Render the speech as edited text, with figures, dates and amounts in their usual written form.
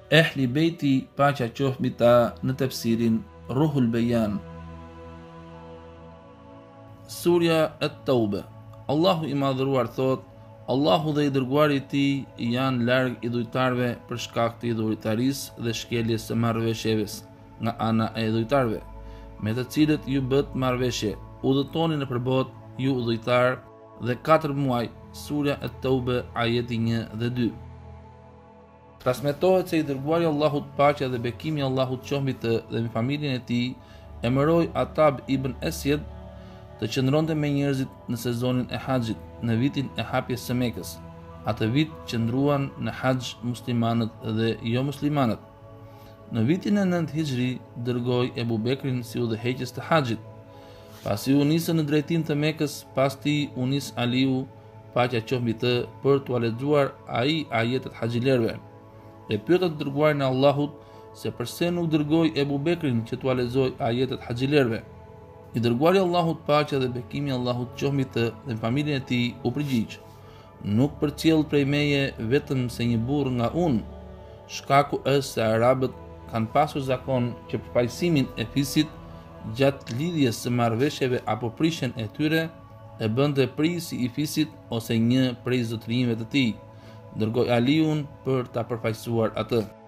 Ehli Bejti, paqja qoftë mbi ta, në tefsirin Ruhul Bejan. Surja At-Taube. Allahu i madhëruar thot: Allahu dhe i dërguari i tij janë larg idhujtarëve për shkak të idhujtarisë dhe shkeljes së marrëveshjeve nga ana e idhujtarëve, me të cilët ju bët marrëveshje, udhëtoni në përbot ju udhujtar dhe 4 muaj. Surja At-Taube, ajeti 1 dhe 2. Transmetohet se i dërguari Allahut, paqja dhe bekimi i Allahut qoftë mbi të dhe mbi familjen e tij, emëroi Atab ibn Esjed të qëndronte me njerëzit në sezonin e haxhit, në vitin e hapjes së Mekës. Atë vit qëndruan në haxh muslimanët dhe jo muslimanët. Në vitin e 9 Hijri dërgoi Ebu Bekrin si udhëheqës të haxhit. Pasi u nisën në drejtim të Mekës, pas tij u nis Aliu, paqja qoftë mbi të, për t'u lexuar ai ajetet haxhilerëve. E pyetën të dërguarin e Allahut se pse nuk dërgoi Ebu Bekrin që t'u lexoj ajetet haxhilerëve. I dërguari Allahut, paqja dhe bekimi i Allahut qoftë mbi të dhe familjen e tij, u përgjigj: Nuk përcjell prej meje vetëm se një burr nga unë. Shkaku është se arabët kanë pasur zakon që për pajësimin e fisit gjatë lidhjes së marrëveshjeve apo prishjen e tyre e bënte prisi i fisit ose një prej zotërinjve të tij. Dërgoi Aliun për ta përfaqësuar atë.